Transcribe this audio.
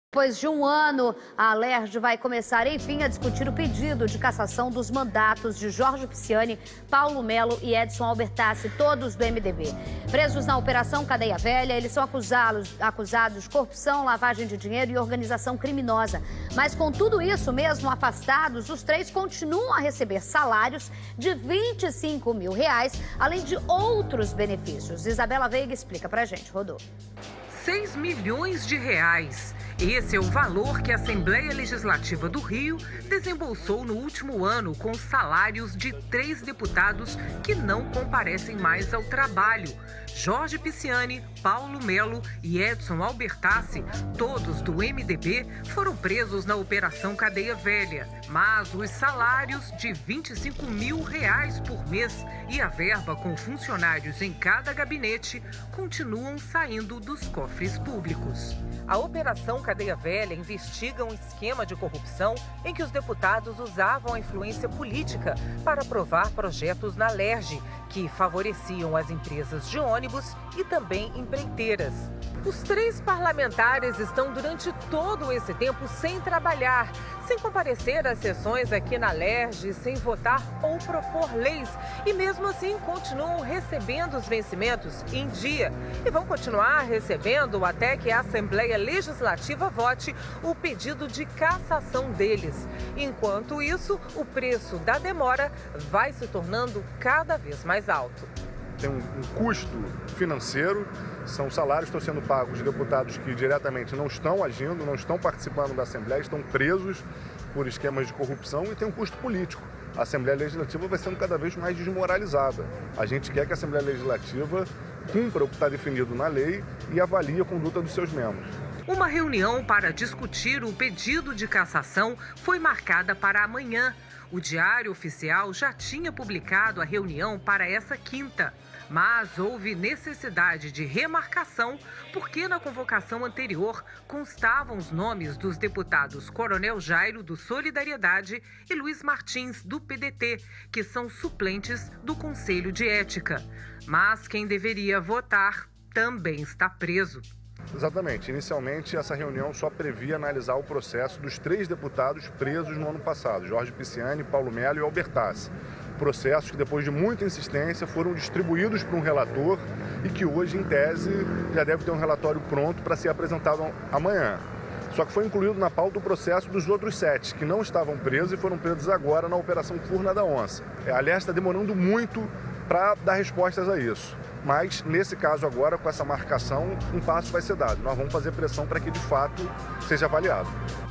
Depois de um ano, a Alerj vai começar, enfim, a discutir o pedido de cassação dos mandatos de Jorge Pisciani, Paulo Melo e Edson Albertassi, todos do MDB. Presos na Operação Cadeia Velha, eles são acusados de corrupção, lavagem de dinheiro e organização criminosa. Mas com tudo isso, mesmo afastados, os três continuam a receber salários de R$25 mil, além de outros benefícios. Isabela Veiga explica pra gente, Rodô. R$6 milhões. Esse é o valor que a Assembleia Legislativa do Rio desembolsou no último ano com os salários de 3 deputados que não comparecem mais ao trabalho. Jorge Pisciani, Paulo Melo e Edson Albertassi, todos do MDB, foram presos na Operação Cadeia Velha. Mas os salários de R$25 mil por mês e a verba com funcionários em cada gabinete continuam saindo dos cofres públicos. A Operação Cadeia Velha investiga um esquema de corrupção em que os deputados usavam a influência política para aprovar projetos na Alerj, que favoreciam as empresas de ônibus e também empreiteiras. Os 3 parlamentares estão durante todo esse tempo sem trabalhar, sem comparecer às sessões aqui na Alerj, sem votar ou propor leis. E mesmo assim continuam recebendo os vencimentos em dia. E vão continuar recebendo até que a Assembleia Legislativa vote o pedido de cassação deles. Enquanto isso, o preço da demora vai se tornando cada vez mais alto. Tem um custo financeiro, são salários que estão sendo pagos de deputados que diretamente não estão agindo, não estão participando da Assembleia, estão presos por esquemas de corrupção e tem um custo político. A Assembleia Legislativa vai sendo cada vez mais desmoralizada. A gente quer que a Assembleia Legislativa cumpra o que está definido na lei e avalie a conduta dos seus membros. Uma reunião para discutir o pedido de cassação foi marcada para amanhã. O Diário Oficial já tinha publicado a reunião para essa quinta. Mas houve necessidade de remarcação porque na convocação anterior constavam os nomes dos deputados Coronel Jairo, do Solidariedade, e Luiz Martins, do PDT, que são suplentes do Conselho de Ética. Mas quem deveria votar também está preso. Exatamente. Inicialmente, essa reunião só previa analisar o processo dos 3 deputados presos no ano passado, Jorge Pisciani, Paulo Melo e Albertassi. Processos que, depois de muita insistência, foram distribuídos para um relator e que hoje, em tese, já deve ter um relatório pronto para ser apresentado amanhã. Só que foi incluído na pauta o processo dos outros 7, que não estavam presos e foram presos agora na Operação Furna da Onça. A Alerj está demorando muito para dar respostas a isso. Mas, nesse caso agora, com essa marcação, um passo vai ser dado. Nós vamos fazer pressão para que, de fato, seja avaliado.